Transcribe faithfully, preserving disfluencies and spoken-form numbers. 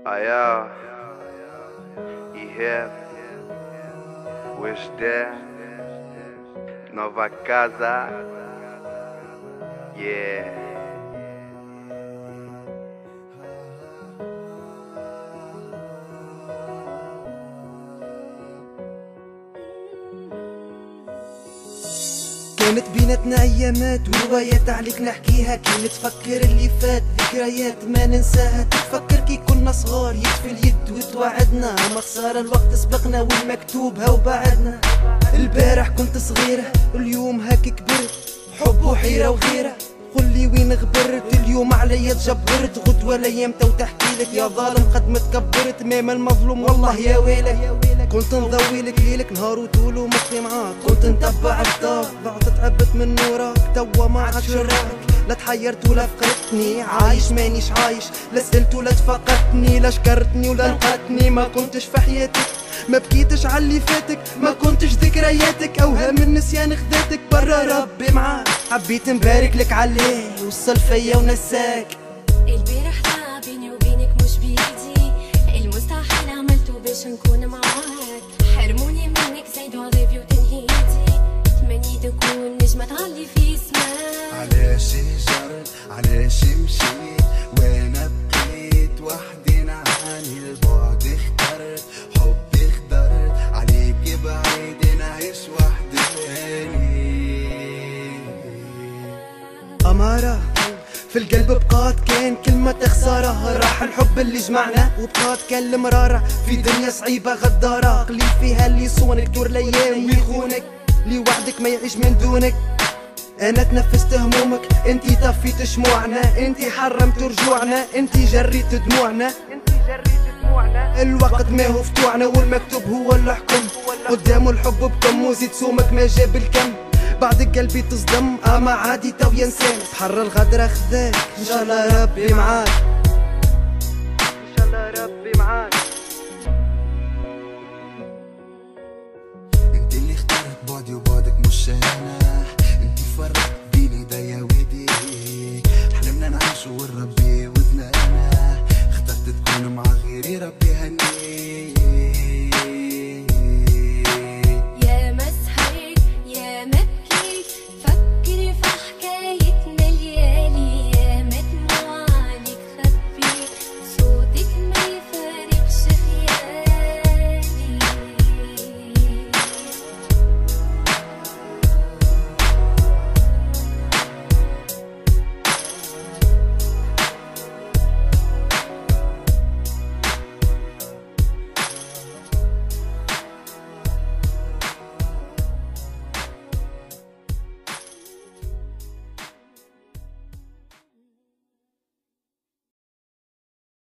Aya, Iheb, Western, Nova Casa, yeah. كانت بيناتنا ايامات وروايات عليك نحكيها، كي نتفكر اللي فات ذكريات ما ننساها. تتفكر كي كنا صغار يكفي اليد وتوعدنا، ما خسارة الوقت سبقنا والمكتوب هاو بعدنا. البارح كنت صغيرة اليوم هاك كبرت، حب وحيرة وغيرة. قولي وين غبرت اليوم عليا تجبرت، غدوة الايام تو تحكيلك يا ظالم قد ما تكبرت. مام المظلوم والله يا ويلك، كنت نضويلك ليلك نهار وطول ومخي معاك. كنت نتبع الدار ضعت تعبت من نورك، توا ما عادش راك. لا تحيرت ولا فقدتني، عايش مانيش عايش. لا سألت ولا تفقدتني، لا شكرتني ولا لقتني. ما كنتش في حياتك، ما بكيتش عاللي فاتك، ما كنتش ذكرياتك. اوهام النسيان خذاتك برا ربي معاك. حبيت نبارك لك عليه وصل فيا ونساك. البارح ضاع بيني وبينك مش بيدي، المستحيل عملته باش نكون معاك. حرموني منك زايدوا عذابي وتنهيدي، تمنيت تكون نجمة تعلي في سماك. علاش هجرت علاش مشيت وانا بقيت وحدي، نعاني البعد اخترت حبي خضرت عليك بعيد نعيش وحداني. أمارة في القلب بقات كان كلمة خسارة، راح الحب اللي جمعنا وبقات كان المرارة. في دنيا صعيبة غدارة قليل فيها اللي يصونك، دور الايام ويخونك، اللي وحدك ما يعيش من دونك. انا تنفست همومك، انتي طفيت شموعنا، انتي حرمت رجوعنا، انتي جريت دموعنا، انتي جريت دموعنا. الوقت ما هو فتوعنا والمكتوب هو اللي حكم، قدامه الحب بكم وزيد سومك ما جاب الكم. بعد قلبي تصدم اما عادي تو ينساك، بحر الغدرة خذاك ان شاء الله ربي معاك.